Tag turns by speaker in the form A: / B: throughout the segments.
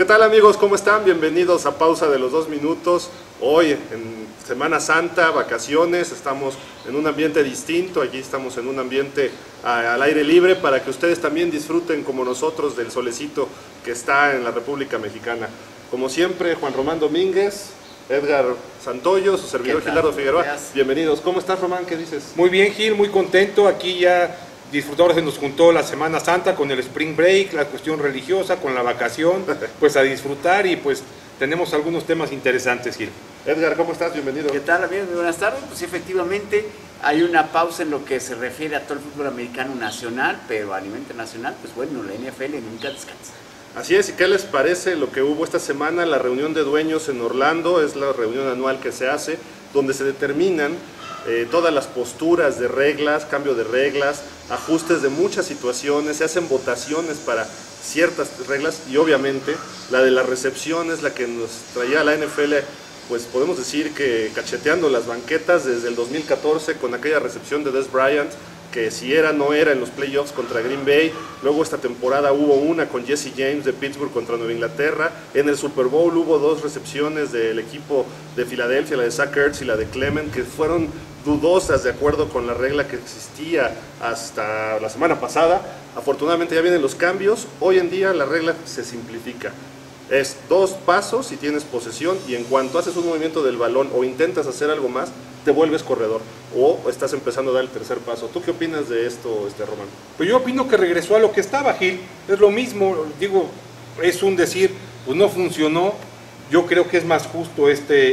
A: ¿Qué tal, amigos? ¿Cómo están? Bienvenidos a Pausa de los 2 minutos. Hoy en Semana Santa, vacaciones, estamos en un ambiente distinto. Aquí estamos en un ambiente al aire libre para que ustedes también disfruten como nosotros del solecito que está en la República Mexicana. Como siempre, Juan Román Domínguez, Edgar Santoyo, su servidor Gilardo Figueroa.
B: Gracias.
A: Bienvenidos. ¿Cómo estás, Román? ¿Qué dices?
C: Muy bien, Gil, muy contento. Aquí ya disfrutadores, se nos juntó la Semana Santa con el Spring Break, la cuestión religiosa, con la vacación, pues a disfrutar y pues tenemos algunos temas interesantes, Gil.
A: Edgar, ¿cómo estás? Bienvenido.
B: ¿Qué tal, amigos? Muy buenas tardes. Pues efectivamente hay una pausa en lo que se refiere a todo el fútbol americano nacional, pero a nivel internacional, pues bueno, la NFL nunca descansa.
A: Así es, ¿y qué les parece lo que hubo esta semana? La reunión de dueños en Orlando, es la reunión anual que se hace, donde se determinan todas las posturas de reglas, cambio de reglas, ajustes de muchas situaciones, se hacen votaciones para ciertas reglas y obviamente la de la recepción es la que nos traía a la NFL, pues podemos decir que cacheteando las banquetas desde el 2014 con aquella recepción de Dez Bryant, que si era no era en los playoffs contra Green Bay. Luego esta temporada hubo una con Jesse James de Pittsburgh contra Nueva Inglaterra. En el Super Bowl hubo 2 recepciones del equipo de Filadelfia, la de Zach Ertz y la de Clement, que fueron dudosas de acuerdo con la regla que existía hasta la semana pasada. Afortunadamente ya vienen los cambios. Hoy en día la regla se simplifica. Es 2 pasos si tienes posesión y en cuanto haces un movimiento del balón o intentas hacer algo más, te vuelves corredor o estás empezando a dar el tercer paso. ¿Tú qué opinas de esto, Román?
C: Pues yo opino que regresó a lo que estaba, Gil. Es lo mismo, digo, es un decir, pues no funcionó. Yo creo que es más justo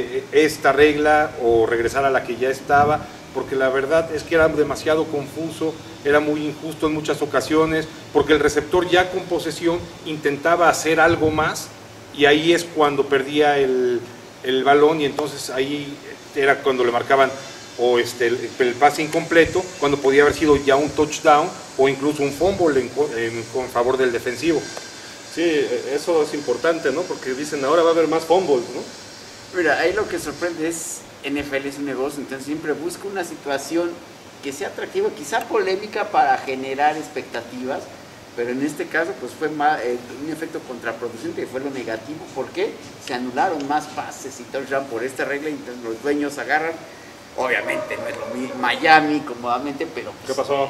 C: esta regla o regresar a la que ya estaba, porque la verdad es que era demasiado confuso, era muy injusto en muchas ocasiones, porque el receptor ya con posesión intentaba hacer algo más y ahí es cuando perdía el balón y entonces ahí era cuando le marcaban o el pase incompleto, cuando podía haber sido ya un touchdown o incluso un fumble en favor del defensivo.
A: Sí, eso es importante, ¿no? Porque dicen ahora va a haber más fumbles, ¿no?
B: Mira, ahí lo que sorprende es, NFL es un negocio, entonces siempre busca una situación que sea atractiva, quizá polémica para generar expectativas, pero en este caso pues fue un efecto contraproducente, que fue lo negativo. ¿Por qué? Se anularon más pases y touchdown por esta regla, y entonces los dueños agarran. Obviamente no es lo mismo Miami cómodamente, pero pues,
A: ¿Qué pasó?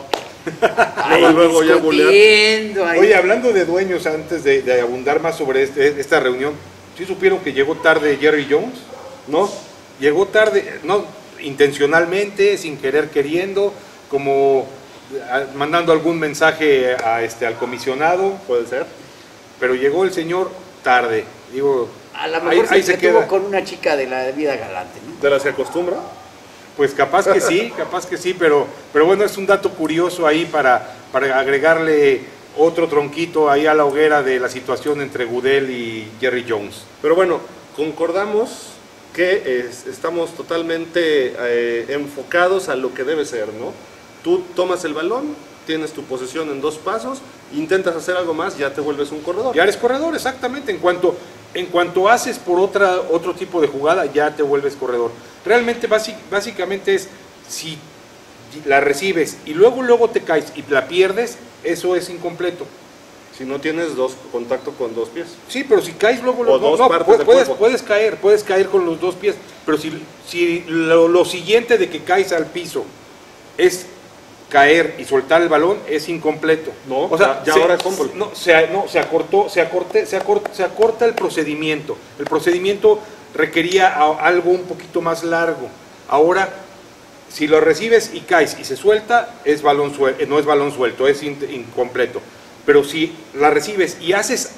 B: luego ya
C: Oye, hablando de dueños, antes de abundar más sobre esta reunión, ¿sí supieron que llegó tarde Jerry Jones?
A: ¿No?
C: Llegó tarde, no intencionalmente, sin querer queriendo, como mandando algún mensaje al comisionado.
A: Puede ser.
C: Pero llegó el señor tarde. Digo,
B: a lo mejor
C: ahí
B: se
C: queda
B: con una chica de la vida galante, ¿no?
A: ¿De las que acostumbra?
C: Pues capaz que sí, pero bueno, es un dato curioso ahí para agregarle otro tronquito ahí a la hoguera de la situación entre Goodell y Jerry Jones.
A: Pero bueno, concordamos que estamos totalmente enfocados a lo que debe ser, ¿no? Tú tomas el balón, tienes tu posesión en 2 pasos, intentas hacer algo más, ya te vuelves un corredor.
C: Ya eres corredor, exactamente. En cuanto haces por otro tipo de jugada, ya te vuelves corredor. Realmente, básicamente es, si la recibes y luego te caes y la pierdes, eso es incompleto.
A: Si no tienes contacto con 2 pies.
C: Sí, pero si caes luego puedes caer con los 2 pies, pero si lo siguiente de que caes al piso es caer y soltar el balón, es incompleto.
A: No, o sea, ahora es fumble.
C: Se acorta el procedimiento. El procedimiento requería algo un poquito más largo. Ahora, si lo recibes y caes y se suelta, no es balón suelto, es incompleto. Pero si la recibes y haces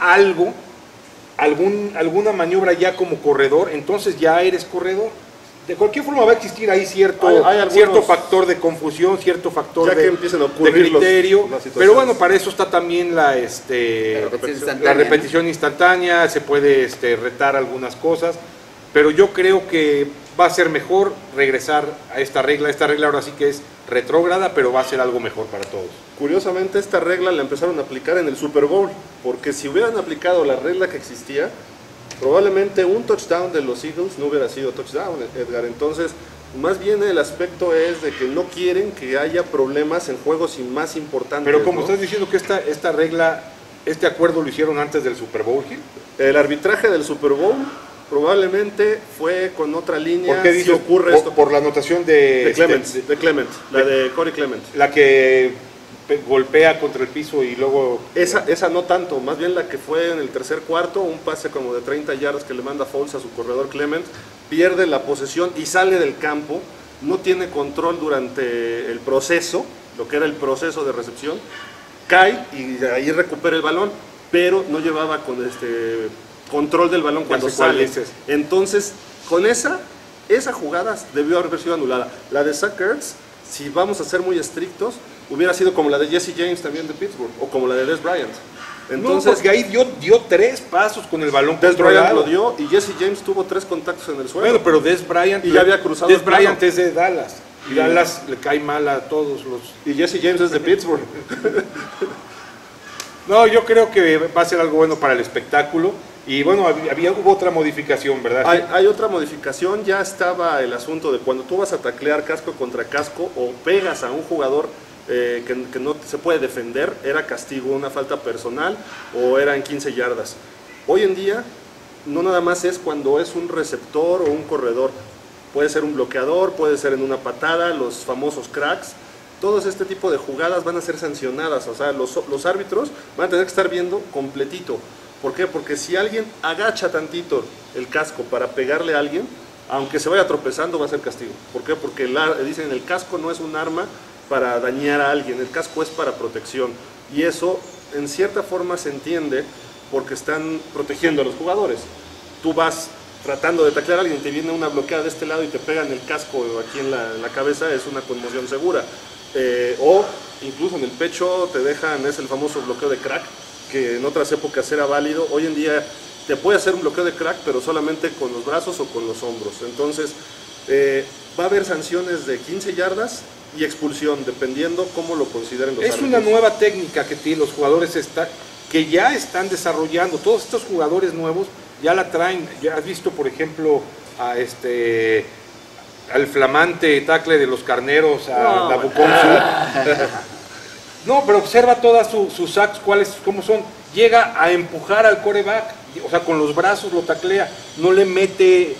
C: alguna maniobra ya como corredor, entonces ya eres corredor. De cualquier forma va a existir ahí cierto factor de confusión, cierto factor de criterio, pero bueno, para eso está también la repetición instantánea, se puede retar algunas cosas, pero yo creo que va a ser mejor regresar a esta regla ahora sí que es retrógrada, pero va a ser algo mejor para todos.
A: Curiosamente esta regla la empezaron a aplicar en el Super Bowl, porque si hubieran aplicado la regla que existía, probablemente un touchdown de los Eagles no hubiera sido touchdown, Edgar. Entonces, más bien el aspecto es de que no quieren que haya problemas en juegos más importantes.
C: Pero como
A: ¿no?
C: estás diciendo que esta regla ¿Este acuerdo lo hicieron antes del Super Bowl, Gil?
A: El arbitraje del Super Bowl probablemente fue con otra línea.
C: ¿Por qué
A: si
C: dices?
A: ocurre esto?
C: Por la anotación de
A: Clement, la de Corey Clement.
C: La que golpea contra el piso y luego...
A: Esa no tanto, más bien la que fue en el tercer cuarto, un pase como de 30 yardas que le manda Foles a su corredor Clement, pierde la posesión y sale del campo, no tiene control durante el proceso, lo que era el proceso de recepción, cae y ahí recupera el balón, pero no llevaba con control del balón cuando sale. Entonces, con esa jugada debió haber sido anulada. La de Zach Ertz, si vamos a ser muy estrictos, hubiera sido como la de Jesse James también de Pittsburgh, o como la de Dez Bryant.
C: Entonces, no, porque ahí dio 3 pasos con el balón
A: Dez Bryant lo dio y Jesse James tuvo 3 contactos en el suelo.
C: Bueno, pero Dez Bryant...
A: Y ya había cruzado
C: Dez Bryant es de Dallas. Y Dallas le cae mal a todos los...
A: Y Jesse James es de Pittsburgh.
C: No, yo creo que va a ser algo bueno para el espectáculo. Y bueno, hubo otra modificación, ¿verdad?
A: Hay otra modificación, ya estaba el asunto de cuando tú vas a taclear casco contra casco o pegas a un jugador que no se puede defender, era castigo, una falta personal o era en 15 yardas. Hoy en día no nada más es cuando es un receptor o un corredor, puede ser un bloqueador, puede ser en una patada, los famosos cracks. Todos este tipo de jugadas van a ser sancionadas, o sea, los árbitros van a tener que estar viendo completito. ¿Por qué? Porque si alguien agacha tantito el casco para pegarle a alguien, aunque se vaya tropezando, va a ser castigo. ¿Por qué? Porque dicen el casco no es un arma para dañar a alguien, el casco es para protección. Y eso, en cierta forma, se entiende porque están protegiendo a los jugadores. Tú vas tratando de taclear a alguien, te viene una bloqueada de este lado y te pegan el casco aquí en la cabeza, es una conmoción segura. O incluso en el pecho te dejan, es el famoso bloqueo de crack, que en otras épocas era válido. Hoy en día te puede hacer un bloqueo de crack, pero solamente con los brazos o con los hombros. Entonces va a haber sanciones de 15 yardas y expulsión, dependiendo cómo lo consideren los árbitros.
C: Es una nueva técnica que los jugadores que ya están desarrollando. Todos estos jugadores nuevos ya la traen. Ya has visto, por ejemplo, al flamante tackle de los Carneros, a Nabucodonosor. No, pero observa todas sus sacks, cómo son. Llega a empujar al quarterback, o sea, con los brazos lo taclea, no le mete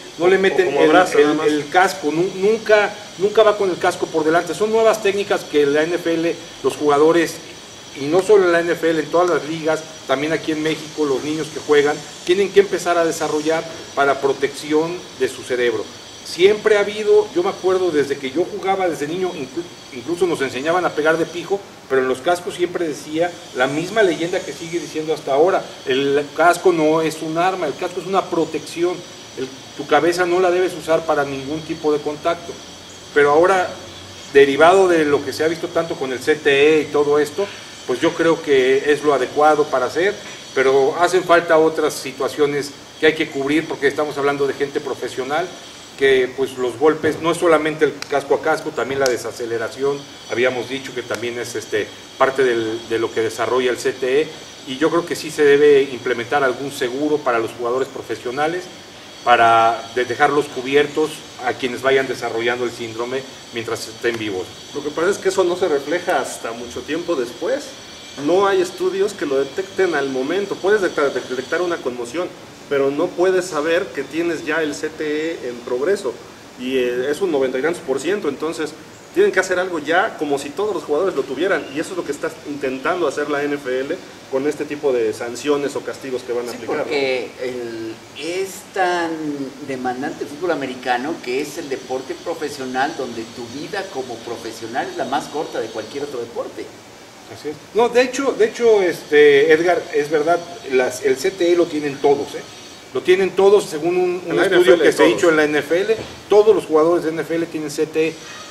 C: el casco, nunca va con el casco por delante. Son nuevas técnicas que la NFL, los jugadores, y no solo en la NFL, en todas las ligas, también aquí en México, los niños que juegan, tienen que empezar a desarrollar para protección de su cerebro. Siempre ha habido, yo me acuerdo desde que yo jugaba desde niño, incluso nos enseñaban a pegar de pijo, pero en los cascos siempre decía la misma leyenda que sigue diciendo hasta ahora: el casco no es un arma, el casco es una protección, tu cabeza no la debes usar para ningún tipo de contacto. Pero ahora, derivado de lo que se ha visto tanto con el CTE y todo esto, pues yo creo que es lo adecuado para hacer, pero hacen falta otras situaciones que hay que cubrir, porque estamos hablando de gente profesional, que pues los golpes, no es solamente el casco a casco, también la desaceleración, habíamos dicho que también es parte de lo que desarrolla el CTE, y yo creo que sí se debe implementar algún seguro para los jugadores profesionales, para dejarlos cubiertos a quienes vayan desarrollando el síndrome mientras estén vivos.
A: Lo que pasa es que eso no se refleja hasta mucho tiempo después. No hay estudios que lo detecten al momento. Puedes detectar una conmoción, pero no puedes saber que tienes ya el CTE en progreso, y es un 90 y tantos %, entonces tienen que hacer algo ya como si todos los jugadores lo tuvieran, y eso es lo que está intentando hacer la NFL con este tipo de sanciones o castigos que van a aplicar.
B: Porque es tan demandante el fútbol americano, que es el deporte profesional donde tu vida como profesional es la más corta de cualquier otro deporte.
C: Así es. No, de hecho, Edgar, es verdad, el CTE lo tienen todos, Lo tienen todos según un estudio que se ha hecho en la NFL. Todos los jugadores de NFL tienen CTE.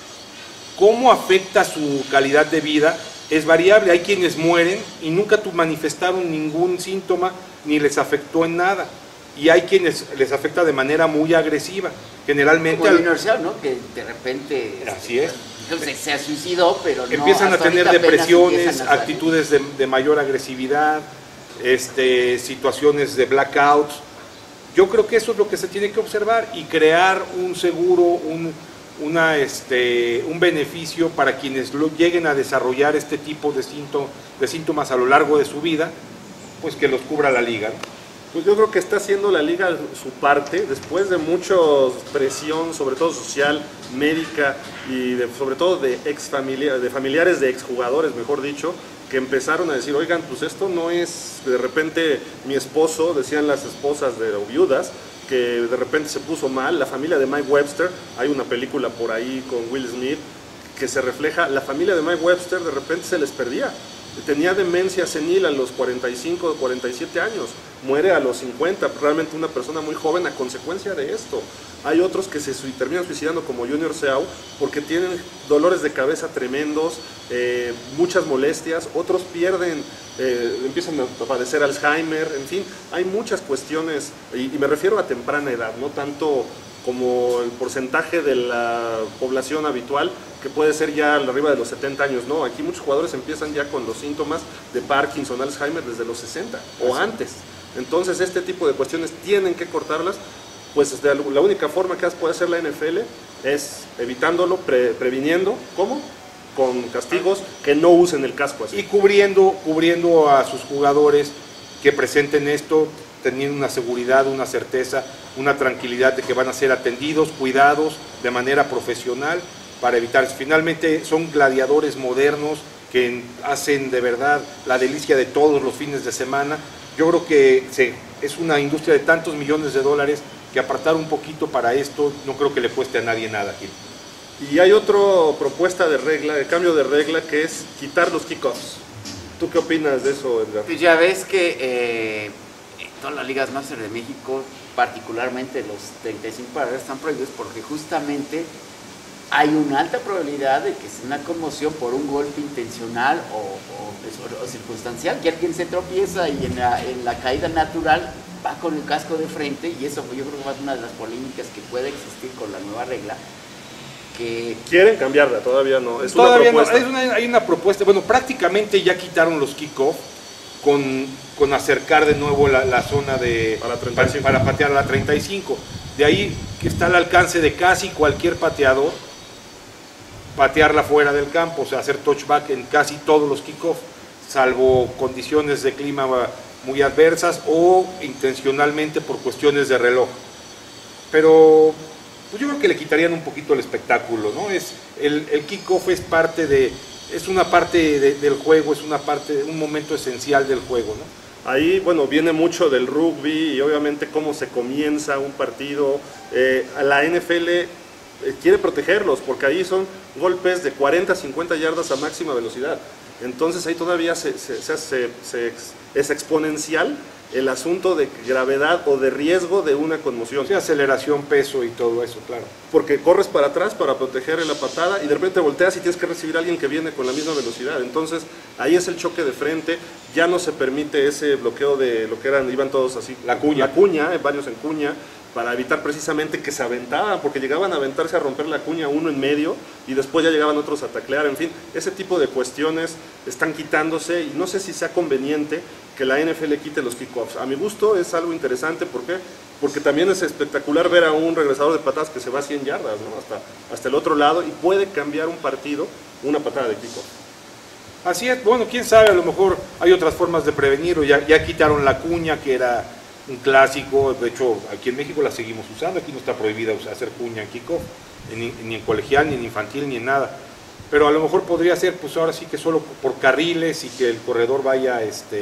C: ¿Cómo afecta su calidad de vida? Es variable. Hay quienes mueren y nunca manifestaron ningún síntoma ni les afectó en nada. Y hay quienes les afecta de manera muy agresiva. Generalmente...
B: Como el universal, ¿no? Que de repente...
C: Así es.
B: Entonces se suicidó, pero no...
C: Empiezan a tener depresiones, actitudes de mayor agresividad, situaciones de blackouts. Yo creo que eso es lo que se tiene que observar, y crear un seguro, un beneficio para quienes lleguen a desarrollar este tipo de síntomas a lo largo de su vida, pues que los cubra la liga, ¿no?
A: Pues yo creo que está haciendo la liga su parte, después de mucha presión, sobre todo social, médica y sobre todo de familiares de exjugadores, mejor dicho, que empezaron a decir, oigan, pues esto no es de repente mi esposo, decían las esposas de o viudas, que de repente se puso mal. La familia de Mike Webster, hay una película por ahí con Will Smith que se refleja, la familia de Mike Webster de repente se les perdía. Tenía demencia senil a los 45 o 47 años, muere a los 50, realmente una persona muy joven a consecuencia de esto. Hay otros que se terminan suicidando como Junior Seau porque tienen dolores de cabeza tremendos, muchas molestias, otros pierden, empiezan a padecer Alzheimer, en fin, hay muchas cuestiones, y me refiero a temprana edad, no tanto como el porcentaje de la población habitual, que puede ser ya arriba de los 70 años, no, aquí muchos jugadores empiezan ya con los síntomas de Parkinson, Alzheimer desde los 60 o antes. Entonces este tipo de cuestiones tienen que cortarlas, pues la única forma que puede hacer la NFL es evitándolo, previniendo, ¿cómo? Con castigos que no usen el casco así.
C: Y cubriendo a sus jugadores que presenten esto, teniendo una seguridad, una certeza, una tranquilidad de que van a ser atendidos, cuidados de manera profesional para evitar. Finalmente son gladiadores modernos que hacen de verdad la delicia de todos los fines de semana. Yo creo que es una industria de tantos millones de dólares que apartar un poquito para esto no creo que le cueste a nadie nada, Gil.
A: Y hay otra propuesta de regla, de cambio de regla, que es quitar los kickoffs. ¿Tú qué opinas de eso, Edgar?
B: Pues ya ves que todas las ligas máster de México, particularmente los 35 para arriba, están prohibidos porque justamente hay una alta probabilidad de que sea una conmoción por un golpe intencional o circunstancial, que alguien se tropieza y en la caída natural va con el casco de frente, y eso yo creo que va a ser una de las polémicas que puede existir con la nueva regla. Que
A: quieren cambiarla, todavía no.
C: Todavía no, hay una propuesta. Bueno, prácticamente ya quitaron los kickoff con acercar de nuevo la zona para patear a la 35. De ahí que está al alcance de casi cualquier pateador patearla fuera del campo, o sea, hacer touchback en casi todos los kickoff, salvo condiciones de clima muy adversas o intencionalmente por cuestiones de reloj. Pero pues yo creo que le quitarían un poquito el espectáculo, ¿no? El kickoff es una parte del juego, es un momento esencial del juego, ¿no?
A: Ahí, bueno, viene mucho del rugby y obviamente cómo se comienza un partido. La NFL quiere protegerlos porque ahí son golpes de 40, 50 yardas a máxima velocidad. Entonces ahí todavía es exponencial el asunto de gravedad o de riesgo de una conmoción.
C: Sí, aceleración, peso y todo eso, claro.
A: Porque corres para atrás para proteger la patada y de repente volteas y tienes que recibir a alguien que viene con la misma velocidad. Entonces ahí es el choque de frente, ya no se permite ese bloqueo de lo que iban todos así. La cuña, varios en cuña, para evitar precisamente que se aventaban, porque llegaban a aventarse a romper la cuña uno en medio y después ya llegaban otros a taclear, en fin, ese tipo de cuestiones están quitándose y no sé si sea conveniente que la NFL quite los kickoffs. A mi gusto es algo interesante, ¿por qué? Porque también es espectacular ver a un regresador de patadas que se va a 100 yardas, ¿no? hasta el otro lado, y puede cambiar un partido una patada de kickoff.
C: Así es, bueno, quién sabe, a lo mejor hay otras formas de prevenir, o ya quitaron la cuña, que era un clásico. De hecho aquí en México la seguimos usando, aquí no está prohibida hacer cuña en kickoff, ni en colegial, ni en infantil, ni en nada, pero a lo mejor podría ser pues ahora sí que solo por carriles y que el corredor vaya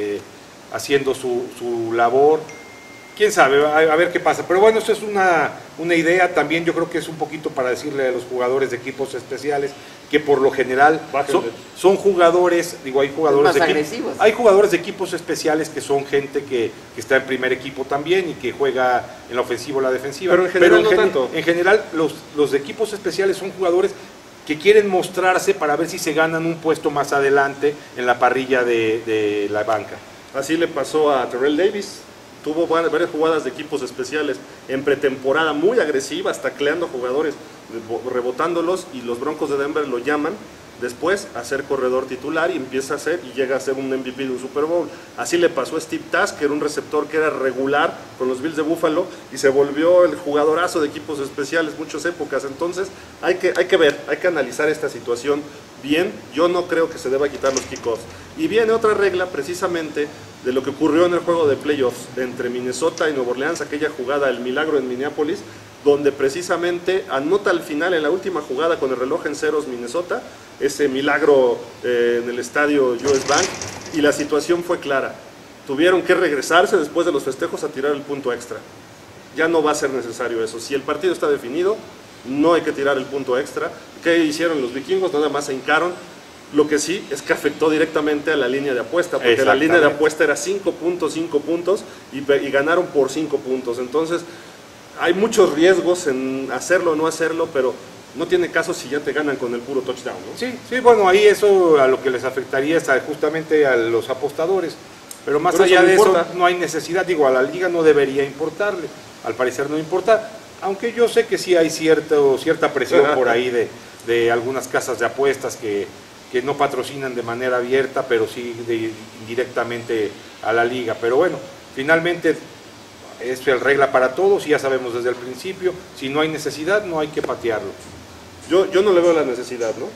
C: haciendo su labor, quién sabe, a ver qué pasa. Pero bueno, esto es una idea también. Yo creo que es un poquito para decirle a los jugadores de equipos especiales que por lo general son jugadores, digo, hay jugadores hay jugadores de equipos especiales que son gente que está en primer equipo también y que juega en la ofensiva o la defensiva.
A: Pero en general no tanto.
C: En general los de equipos especiales son jugadores que quieren mostrarse para ver si se ganan un puesto más adelante en la parrilla de la banca.
A: Así le pasó a Terrell Davis. Tuvo varias jugadas de equipos especiales en pretemporada muy agresivas, tacleando jugadores, rebotándolos, y los Broncos de Denver lo llaman después a ser corredor titular y empieza a ser y llega a ser un MVP de un Super Bowl. Así le pasó a Steve Tasker, un receptor que era regular con los Bills de Buffalo y se volvió el jugadorazo de equipos especiales muchas épocas. Entonces hay que ver, hay que analizar esta situación bien. Yo no creo que se deba quitar los kickoffs. Y viene otra regla precisamente de lo que ocurrió en el juego de playoffs entre Minnesota y Nueva Orleans, aquella jugada, el milagro en Minneapolis, donde precisamente anota al final en la última jugada con el reloj en ceros Minnesota, ese milagro en el estadio US Bank, y la situación fue clara. Tuvieron que regresarse después de los festejos a tirar el punto extra. Ya no va a ser necesario eso. Si el partido está definido, no hay que tirar el punto extra. ¿Qué hicieron los vikingos? Nada más se hincaron. Lo que sí es que afectó directamente a la línea de apuesta, porque la línea de apuesta era 5 puntos y ganaron por 5 puntos. Entonces, hay muchos riesgos en hacerlo o no hacerlo, pero no tiene caso si ya te ganan con el puro touchdown, ¿no?
C: Sí, bueno, ahí eso a lo que les afectaría es justamente a los apostadores. Pero más allá de eso, no hay necesidad, digo, a la liga no debería importarle, al parecer no importa, aunque yo sé que sí hay cierta presión por ahí de algunas casas de apuestas que no patrocinan de manera abierta, pero sí indirectamente a la liga. Pero bueno, finalmente es la regla para todos y ya sabemos desde el principio, si no hay necesidad, no hay que patearlo.
A: Yo no le veo la necesidad, ¿no?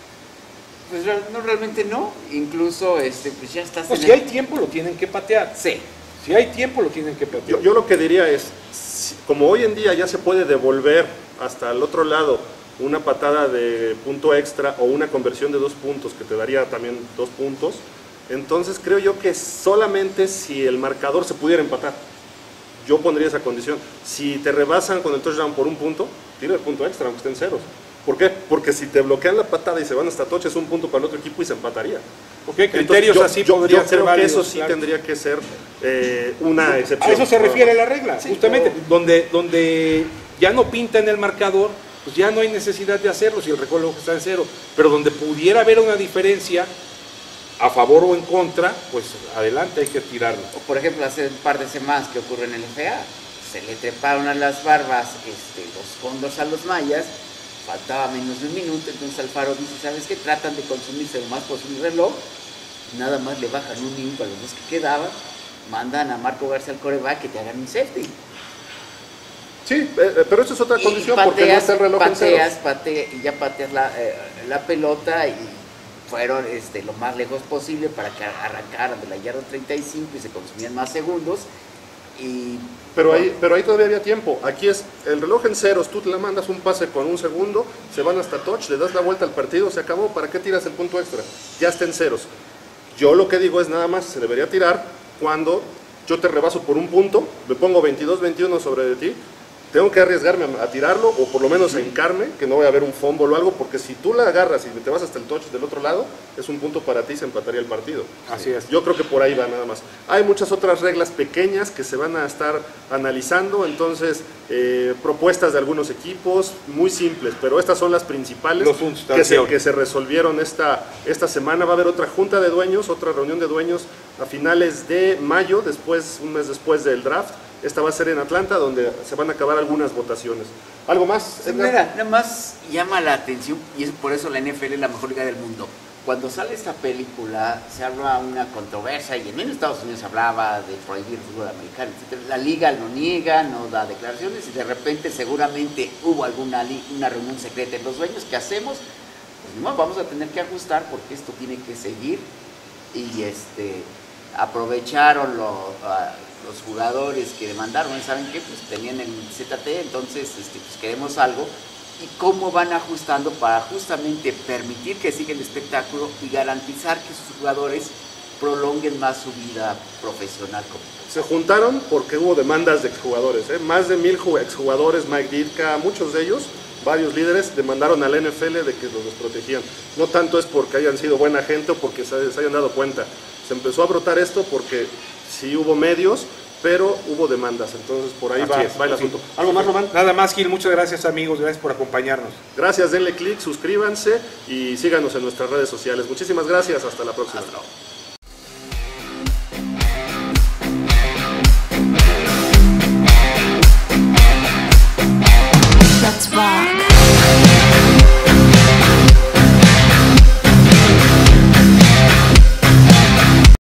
B: Pues no, realmente no, incluso pues ya estás...
C: Pues si hay tiempo lo tienen que patear.
B: Sí.
C: Si hay tiempo lo tienen que patear.
A: Yo lo que diría es, como hoy en día ya se puede devolver hasta el otro lado una patada de punto extra o una conversión de 2 puntos que te daría también 2 puntos, entonces creo yo que solamente si el marcador se pudiera empatar, yo pondría esa condición. Si te rebasan con el touchdown por 1 punto, tira el punto extra aunque estén ceros. ¿Por qué? Porque si te bloquean la patada y se van hasta touch, es 1 punto para el otro equipo y se empataría.
C: Okay, criterios así podrían ser
A: válidos. Yo creo que eso sí
C: claro.
A: Tendría que ser una excepción.
C: A eso se refiere la regla,
A: sí,
C: justamente, donde ya no pinta en el marcador, pues ya no hay necesidad de hacerlo si el reloj está en cero, pero donde pudiera haber una diferencia a favor o en contra, pues adelante, hay que tirarlo.
B: O por ejemplo, hace un par de semanas que ocurre en el FA, se le treparon a las barbas los fondos a los mayas, faltaba menos de 1 minuto, entonces Alfaro dice, ¿sabes qué? Tratan de consumirse lo más posible el reloj, nada más le bajan 1 minuto a los 2 que quedaban, mandan a Marco García al quarterback que te hagan un safety.
A: Sí, pero eso es otra condición,
B: pateas,
A: porque no está el reloj en cero.
B: Y ya pateas la pelota y fueron lo más lejos posible para que arrancaran de la yarda 35 y se consumían más segundos. Pero
A: ahí todavía había tiempo. Aquí es el reloj en ceros, tú te la mandas un pase con 1 segundo, se van hasta touch, le das la vuelta al partido, se acabó. ¿Para qué tiras el punto extra? Ya está en ceros. Yo lo que digo es nada más, se debería tirar cuando yo te rebaso por 1 punto, me pongo 22-21 sobre de ti, tengo que arriesgarme a tirarlo o por lo menos a hincarme, que no vaya a haber un fumble o algo, porque si tú la agarras y te vas hasta el touch del otro lado, es 1 punto para ti y se empataría el partido.
C: Así es.
A: Yo creo que por ahí va nada más. Hay muchas otras reglas pequeñas que se van a estar analizando, entonces propuestas de algunos equipos muy simples, pero estas son las principales que se resolvieron esta semana. Va a haber otra junta de dueños, otra reunión de dueños a finales de mayo, un mes después del draft. Esta va a ser en Atlanta, donde se van a acabar algunas votaciones. ¿Algo más, Edgar?
B: Mira, nada más llama la atención, y es por eso la NFL es la mejor liga del mundo. Cuando sale esta película, se habla una controversia, y en Estados Unidos se hablaba de prohibir el fútbol americano, etc. La liga lo niega, no da declaraciones, y de repente seguramente hubo una reunión secreta en los dueños. ¿Qué hacemos? Pues no, vamos a tener que ajustar porque esto tiene que seguir, y aprovecharon los jugadores que demandaron, ¿saben qué? Pues tenían el ZT, entonces pues queremos algo. Y cómo van ajustando para justamente permitir que siga el espectáculo y garantizar que sus jugadores prolonguen más su vida profesional.
A: Se juntaron porque hubo demandas de exjugadores, más de 1000 exjugadores, Mike Ditka, muchos de ellos, varios líderes, demandaron a la NFL de que los protegían. No tanto es porque hayan sido buena gente o porque se hayan dado cuenta. Se empezó a brotar esto porque sí hubo medios, pero hubo demandas, entonces por ahí va el asunto. ¿Algo más, Román?
C: Nada más, Gil, muchas gracias, amigos, gracias por acompañarnos.
A: Gracias, denle click, suscríbanse y síganos en nuestras redes sociales. Muchísimas gracias, hasta la próxima.
B: Hasta luego.